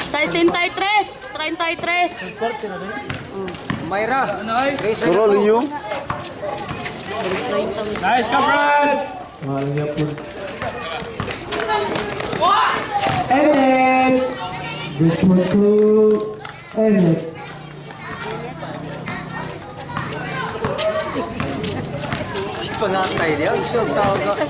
33. Mayra. Turol yung. Nice, Capron! Malangya po. Enet! Good one to Enet. Si pangantay dia. Gusto ang tawag ka.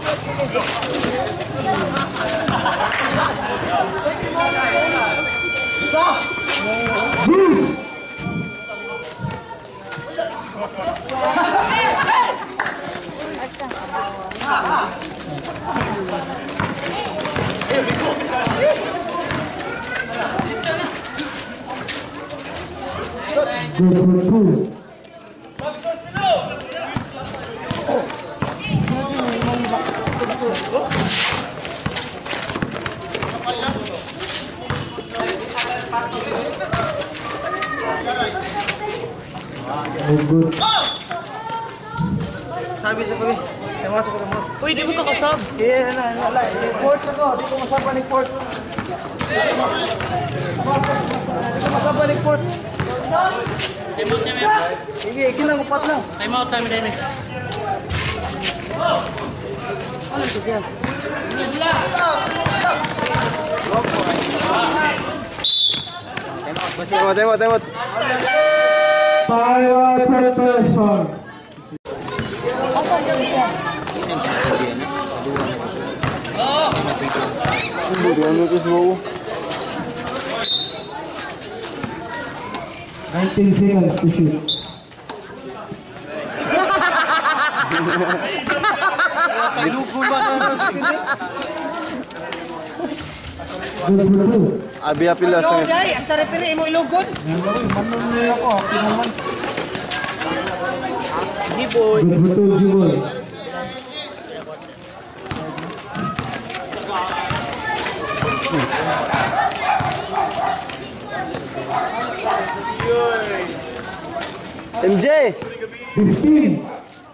Sabi sa kami. Masuk ko naman. Uy, di mo kakasab. Iya, na. Port ako. Di ko masaba ni port. Di ko masaba ni port. Time out niya, man. Sige, ikilang upat lang. Time out sa amin din eh. Ano ito siya? Tembak. Power preparation. Ano to semua? 19 seconds to shoot. Talugol ba na? Abi apilas na. Jay, hasta refere mo ilugod. Manon niya ako. Pinaman. G-boy. Betul G-boy. MJ. 15.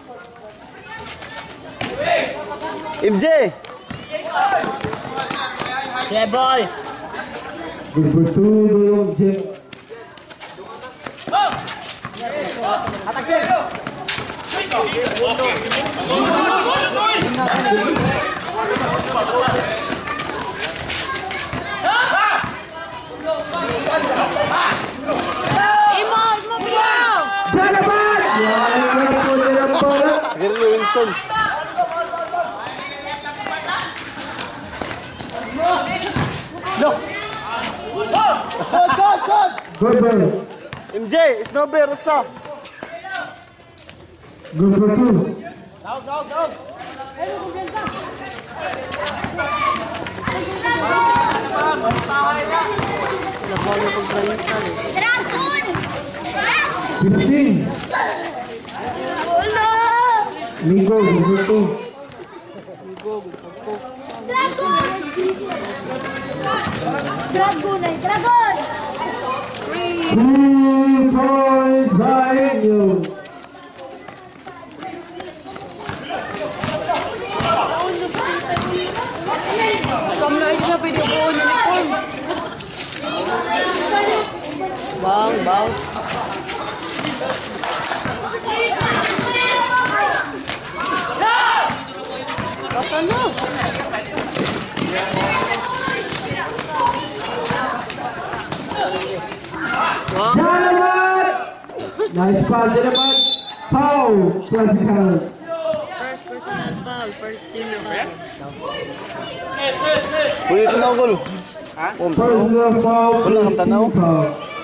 MJ. Yeah, boy! Number 2 Doyong Jim. Imo bilang. Jalaban! Sige rin Winston. Good ball. MJ, snowball rasa. Number 2. Dragon! 15. Wala! Ligo, number 2. Dragon! Dragon! 3 points by you. Kamlain siya, pwede ko uniform. Bang. Basta na. Jalaban! Nice pass, Jalaban. Foul. Classic count. First personal foul, first team na foul. Uy, ito na gol. Personal foul. Wala kang tanaw. Foul.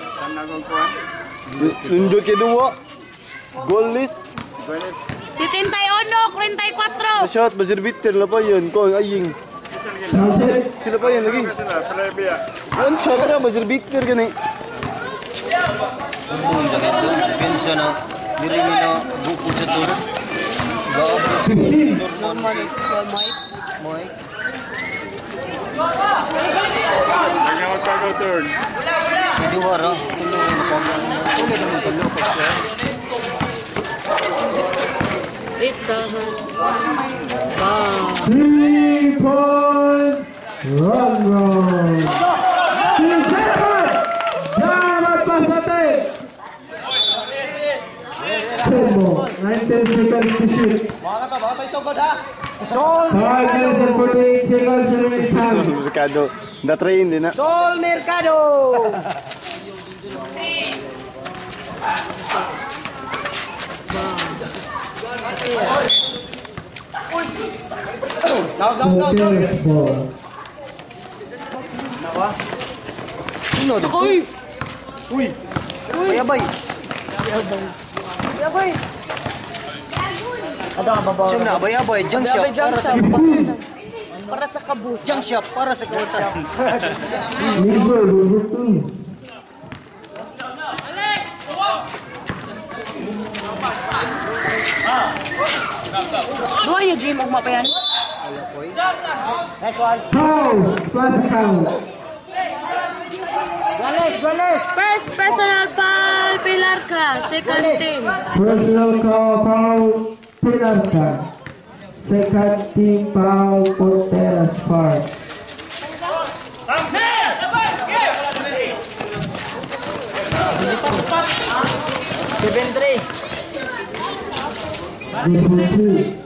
Nundot kay duwa. Goal list. 71, 34. Shot, buzzer beater la pa yun. Ko ang aying. Subject. Sila pa yun lagi. One shot na, buzzer beater gani. Buong jaket do. Pensa na. Diri mi na buko sa to. 15. Mike. Lagyan mo pa turn. Hindi wara. Tulo na pamang. Tulo na tulo ko siya. It's a 3 points. Run. 19 seconds to shoot. Baka tayo sugod ha. Sol 5 minutes and 48 seconds remaining time. Mercado. Na-train din na. Sol Mercado. Terrace ball. Uy! Uy. Bayabay. Siyam na, bayabay. Junk shop para sa Para sa kabut. junk shop para sa kawatan. Number 2. Doon niya, Jim, ugma pa yan. Foul. Plus count. First personal foul, Pilar ka. Second team. Personal foul. Pinarka. Second team foul for Terrace Park. Number 2.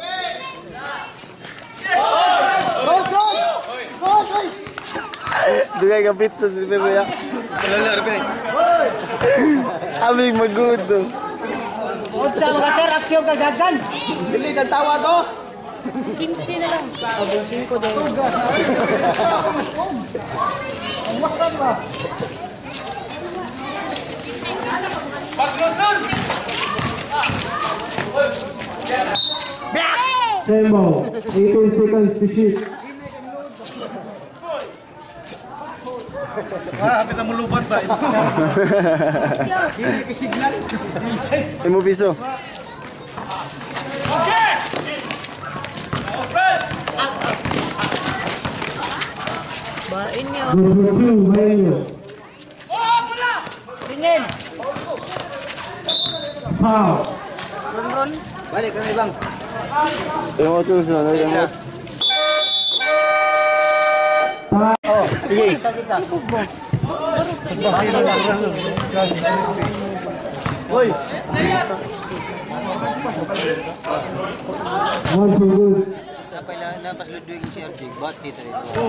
Dugay kapit to si Pepe. Kalala, Ruben. Aming magud to. Unsa mga sir, aksyon kagagan. Dili kang tawa to. 15 na lang. 25 din. Masan ba? Same ball. 18 seconds to shoot. Hapit na mulubat ba? Hindi ka signal. Imo piso. Bain niyo. Number 2, Mayo. Tingin. Foul. Ron. Balik kami bang. Imo to so na imo. Sige. Kita. Hoy. One for good. Napay na napas ludwig yung CRG. Bati tayo.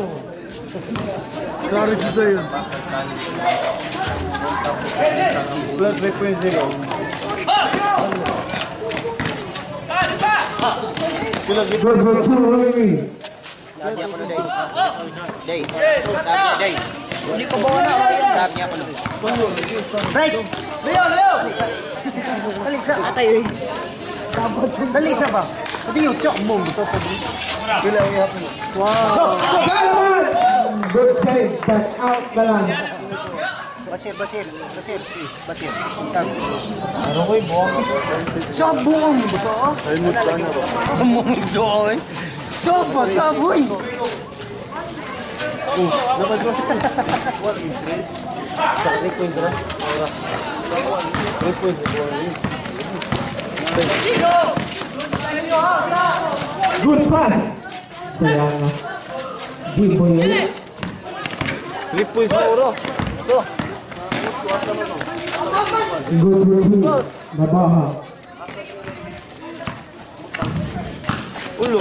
Sorry dito yun. Plus 3.0. Good for 2 remaining. Sabi ako na day. Sabi day. Hindi ko ba na? Sabi ako na. Break. Leo. Talisa. Atay yun. Talisa ba? Hindi yung chok mo. Wow. Good save, but out the line. Basir. Sabi. Ano ko yung buwang? Saan buwang mo ba ito? Buwang ito eh. Sopa, saboy! Labas mo. Sa 3 point na. 3 point. Good pass. Sayang. Di po yun. 3 points na oro. So. Good for 2. Nabaha. Ulo.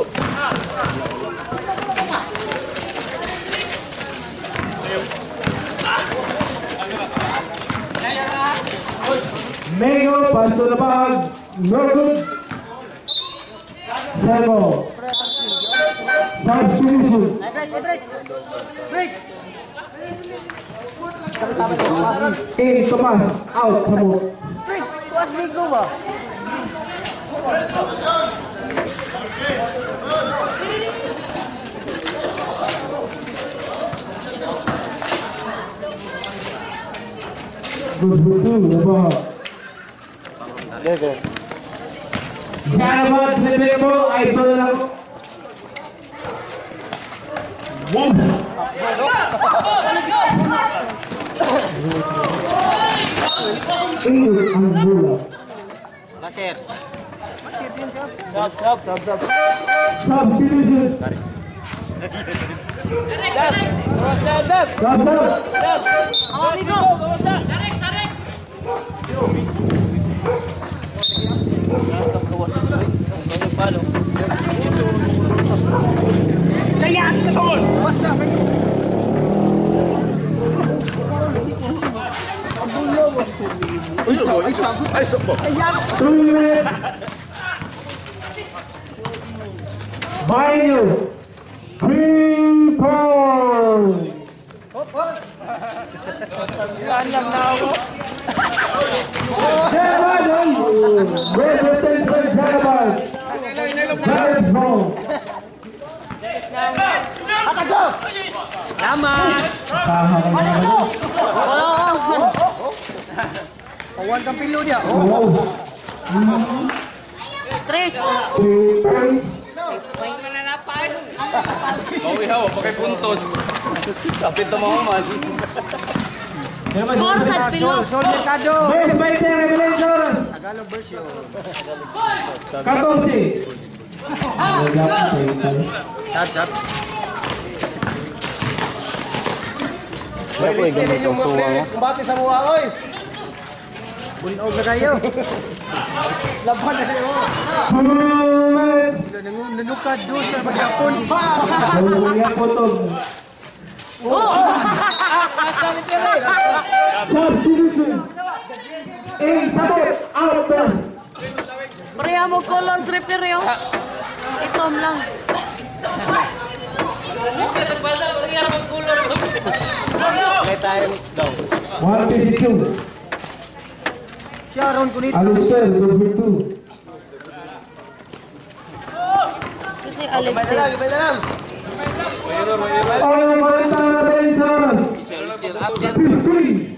Mayo, pass to the bag. No good. Sebo. Substitution. Break! In, Tomas. Out, Sabo. Break! Tuas Migro ba? Good for 2. Nabaha. Yes, sir. Salamat sa bibig mo. Idol lang. Boom. Ang bola. Basir din siya. Substitution. Stop. Direct. Ay, sokbo. 3 minutes. Bayo. 3 points. Anyam na ako. Jaraban. Great return for Jaraban. Giants ball. Tama. Awan kang pilo dia. Tres. 3 points. Bawi hawa, pakai puntos. Kapit na mga man. Score sa pilo. Best by 10 Revelations. Tagalog version. 14. Chat. Ako yung gamit ang suwa mo. Kumbati sa mua, oy. Bunog na kayo. Laban na kayo. 2 minutes. Nanukad doon sa maghapon. Substitution. In support, out pass. Pareha mo colors repair yung. Itom lang. May tayo daw. 152. Sharon kunit. Alistair, number 2. Kasi alis. Bay na lang. All Marita Revelations. 15.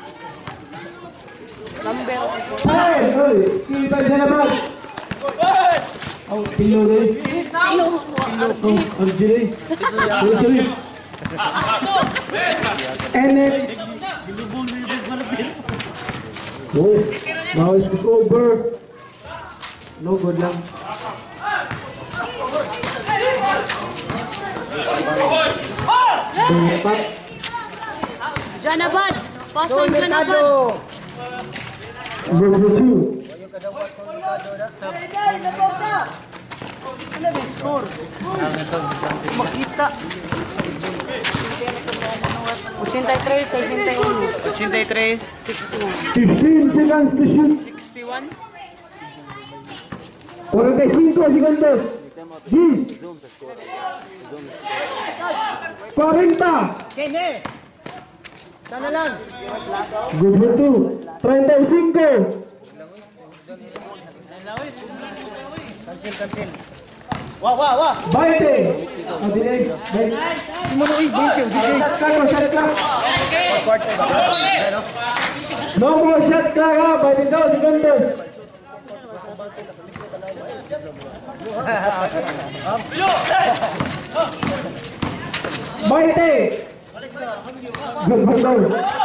Number. Hey, Kita Jaraban. Oh, Pilo deh. Oh, Anjir. Anjir. Enek. Oh, now it's over. No good lang. Dapat. Janaban. Pasok Janaban. Number 2. Makita. 83, 61. 83. 15 seconds to shoot. 61. 45 segundos. Gis. 40. Kene. Sana lang. Number 2. 35. Cancel. Wah. 20. Adilay. Simuloy, 20. Shot clock. No more shot clock. 22 segundos. Baite. Good ball.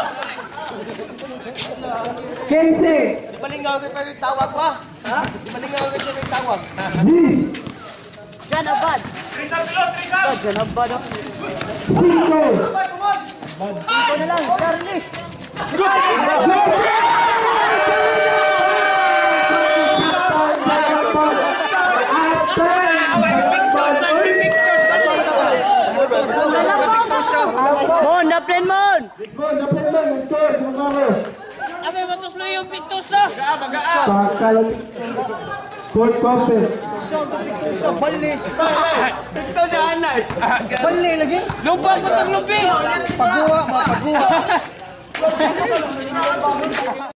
15. Malingaw ka pa yung tawag ba? Ha? Malingaw ka siya yung tawag. 10. Janaban. Janaban. 5. Ito na lang, Carlis. Mon, na-plan mon. Abe, matos mo yung pintusa. Fourth quarter. Bali. Ito na anay. Bali lagi. Lumpas sa taglupi. Pagguwa.